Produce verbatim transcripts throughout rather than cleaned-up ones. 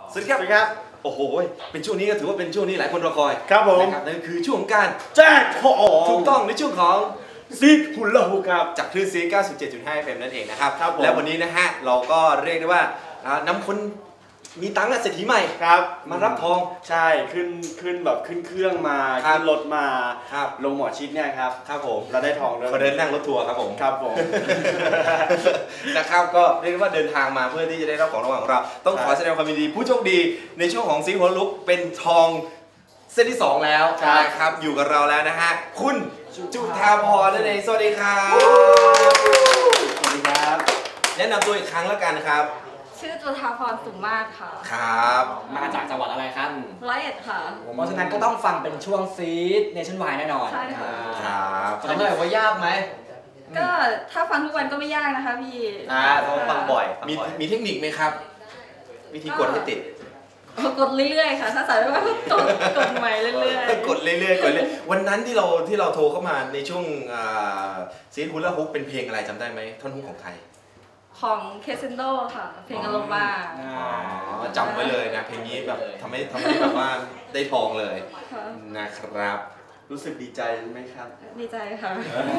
สวัสดีครับโอ้โหเป็นช่วงนี้ก็ถือว่าเป็นช่วงนี้หลายคนรอคอยครับผมนั่นคือช่วงการแจ้งของถูกต้องในช่วงของซีดหุ่นละหูครับจากคลื่นซี เก้าสิบเจ็ดจุดห้า เอฟ เอ็ม นั่นเองนะครับแล้ววันนี้นะฮะเราก็เรียกได้ว่านำคนมีตังค์เศรษฐีใหม่ครับมารับทองใช่ขึ้นขึ้นแบบขึ้นเครื่องมาขึ้นรถมาลงหมอชิดเนี่ยครับครับผมเราได้ทองด้วยเขาเดินนั่งรถทัวร์ครับผมครับผมนะครับก็เรียกว่าเดินทางมาเพื่อที่จะได้รับของรางวัลของเราต้องขอแสดงความยินดีผู้โชคดีในช่วงของซีหัวลุกเป็นทองเส้นที่สองแล้วนะครับอยู่กับเราแล้วนะฮะคุณจุฑาพรนั่นเองสวัสดีครับสวัสดีครับแนะนำตัวอีกครั้งแล้วกันครับชื่อจุฑาพรสุมาศค่ะครับมาจากจังหวัดอะไรครับร้อยเอ็ดค่ะเพราะฉะนั้นก็ต้องฟังเป็นช่วงซีดเนชั่นไวด์แน่นอนใช่ค่ะครับทำไมว่ายากไหมก็ถ้าฟังทุกวันก็ไม่ยากนะคะพี่อ่าต้องฟังบ่อยมีมีเทคนิคไหมครับวิธีกดให้ติดกดเรื่อยๆค่ะถ้าสายไม่ว่ากดกดใหม่เรื่อยๆกดเรื่อยๆกดเรื่อยวันนั้นที่เราที่เราโทรเข้ามาในช่วงซีดฮุลาฮุกเป็นเพลงอะไรจำได้ไหมท่อนฮุกของใครของเคเซนโดค่ะเพลงอารมณ์บ้าจำไว้เลยนะเพลงนี้แบบทำให้ทำให้แบบว่าได้ทองเลยนะครับรู้สึกดีใจไหมครับดีใจค่ะ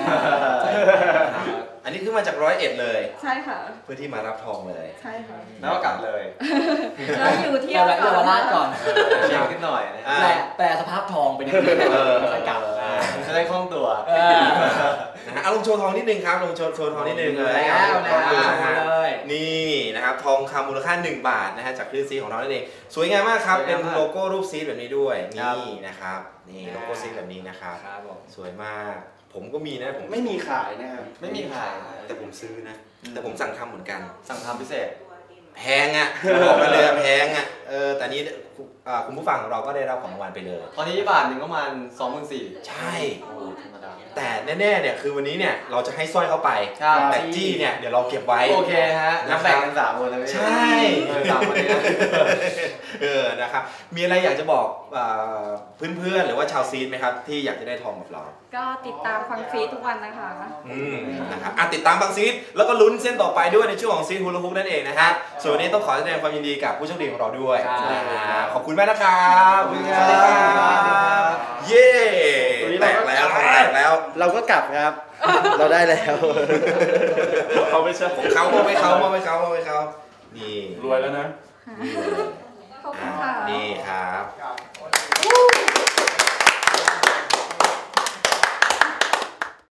อันนี้คือมาจากร้อยเอ็ดเลยใช่ค่ะเพื่อที่มารับทองเลยใช่ค่ะแล้วก็กลับเลยเราอยู่เที่ยวเยาวราชก่อนเชียงขึ้นหน่อยแปลแปลสภาพทองเป็นยังไงกลับจะได้คล่องตัวนะฮะเอาลงโชว์ทองนิดนึงครับลงโชว์โชว์ทองนิดนึงเลยแล้วนะนี่นะครับทองคำมูลค่าหนึ่งบาทนะฮะจากคลื่นซีของเรานั่นเองสวยงามมากครับเป็นโลโก้รูปซีแบบนี้ด้วยนี่นะครับนี่โลโก้ซีแบบนี้นะครับสวยมากผมก็มีนะผมไม่มีขายนะครับไม่มีขายแต่ผมซื้อนะแต่ผมสั่งทำเหมือนกันสั่งทำพิเศษแพงอ่ะบอกกันเลยแพงอ่ะเออแต่นี้คุณผู้ฟังของเราก็ได้รับของรางวัลไปเลยตอนนี้บาทหนึ่งก็ประมาณสองหมื่นสี่ใช่โอ้ธรรมดาแต่แน่ๆเนี่ยคือวันนี้เนี่ยเราจะให้สร้อยเข้าไปแต่จี้เนี่ยเดี๋ยวเราเก็บไว้โอเคฮะนับแบ่งกันสามคนนะใช่สามคนนี้นะเออนะครับมีอะไรอยากจะบอกเพื่อนๆหรือว่าชาวซีดไหมครับที่อยากจะได้ทองกับเราก็ติดตามฟังซีดทุกวันนะคะอืมนะครับติดตามฟังซีดแล้วก็ลุ้นเส้นต่อไปด้วยในช่วงของซีดฮูลาฮุกนั่นเองนะฮะส่วนวันนี้ต้องขอแสดงความยินดีกับผู้โชคดีของเราด้วยขอบคุณมากนะครับสวัสดีครับเย้แตกแล้วแตกแล้วเราก็กลับครับเราได้แล้วเขาไม่ใช่ของเขาไม่เขาไม่เขาไม่เขานี่รวยแล้วนะขอบคุณค่ะนี่ครับ